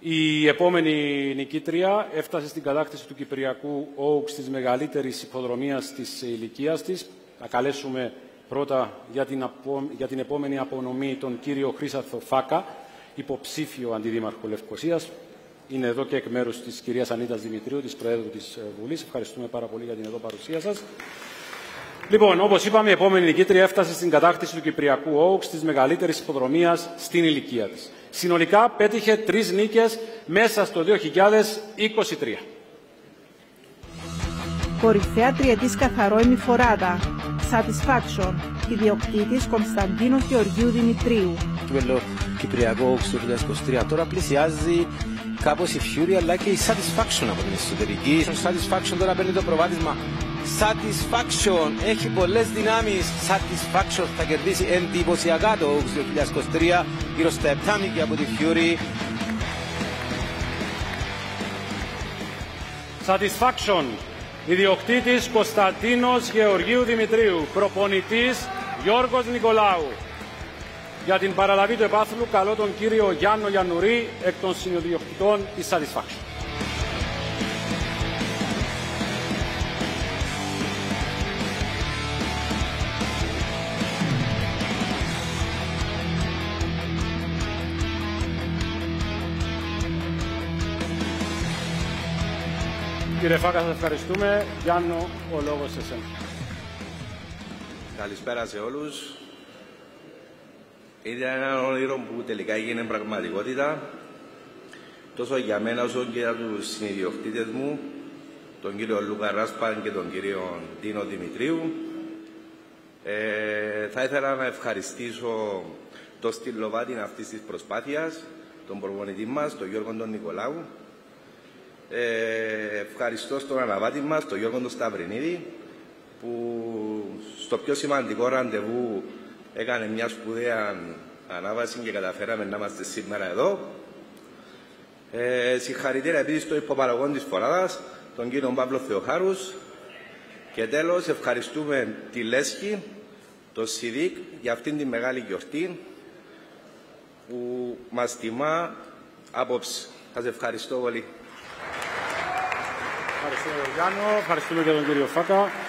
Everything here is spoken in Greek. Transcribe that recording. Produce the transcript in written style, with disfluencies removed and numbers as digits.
Η επόμενη νικήτρια έφτασε στην κατάκτηση του Κυπριακού Oaks της μεγαλύτερης υποδρομίας της ηλικίας της. Θα καλέσουμε πρώτα για την επόμενη απονομή τον κύριο Χρήσαρθο Φάκα, υποψήφιο αντιδήμαρχο Λευκωσίας. Είναι εδώ και εκ μέρους της κυρίας Ανίτας Δημητρίου, της Προέδρου της Βουλής. Ευχαριστούμε πάρα πολύ για την εδώ παρουσία σας. Λοιπόν, όπως είπαμε, η επόμενη νικήτρια έφτασε στην κατάκτηση του Κυπριακού Oaks της μεγαλύτερης υποδρομίας στην ηλικία της. Συνολικά πέτυχε 3 νίκες μέσα στο 2023. Κορυφαία τριετής καθαρό ημιφοράδα. Satisfaction. Ιδιοκτήτης Κωνσταντίνος Γεωργίου Δημητρίου. Κύπελλο Κυπριακό Oaks του 2023. Τώρα πλησιάζει κάπως η Fury αλλά και η Satisfaction από την εσωτερική. Satisfaction τώρα παίρνει το προβάδισμα. Satisfaction έχει πολλές δυνάμεις. Satisfaction θα κερδίσει εντυπωσιακά το Oaks 2023 γύρω στα 7 νίκια από τη Fury. Satisfaction. Ιδιοκτήτης Κωνσταντίνος Γεωργίου Δημητρίου. Προπονητής Γιώργος Νικολάου. Για την παραλαβή του επάθλου καλώ τον κύριο Γιάννο Γιαννουρί εκ των συνειδιοκτητών της Satisfaction. Κύριε Φάκα, σας ευχαριστούμε. Γιάννο, ο λόγος σε εσένα. Καλησπέρα σε όλους. Ήταν ένα όνειρο που τελικά έγινε πραγματικότητα. Τόσο για μένα όσο και για τους συνειδιοκτήτες μου, τον κύριο Λούκα Ράσπαν και τον κύριο Ντίνο Δημητρίου. Θα ήθελα να ευχαριστήσω το στυλοβάτι αυτής της προσπάθειας, τον προπονητή μας, τον Γιώργο τον Νικολάου. Ευχαριστώ στον αναβάτη μας, τον Γιώργο τον Σταυρινίδη, που στο πιο σημαντικό ραντεβού έκανε μια σπουδαία ανάβαση και καταφέραμε να είμαστε σήμερα εδώ. Συγχαρητήρια επίσης στο υποπαραγόν της φοράδας, τον κύριο Παύλο Θεοχάρους. Και τέλος, ευχαριστούμε τη Λέσχη, το ΣΥΔΙΚ, για αυτήν τη μεγάλη γιορτή που μας τιμά απόψε. Σας ευχαριστώ πολύ. Ευχαριστούμε τον Γιάννο, ευχαριστούμε και τον κύριο Φάκα.